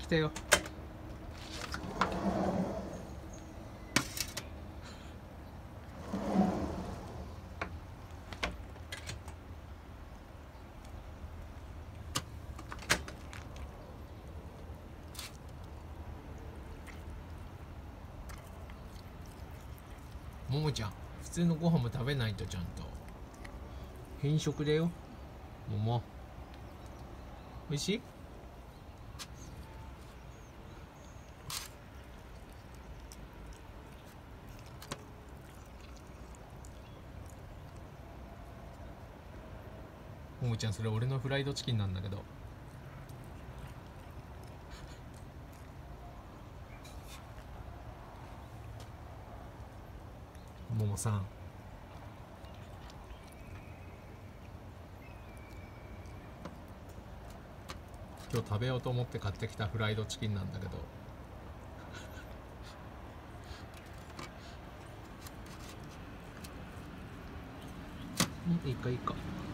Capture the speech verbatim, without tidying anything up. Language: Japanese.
来たよ。ももちゃん、普通のご飯も食べないと。ちゃんと偏食だよ。ももおいしい？ももちゃん、それ俺のフライドチキンなんだけど。ももさん、今日食べようと思って買ってきたフライドチキンなんだけど、うん、いいかいいか。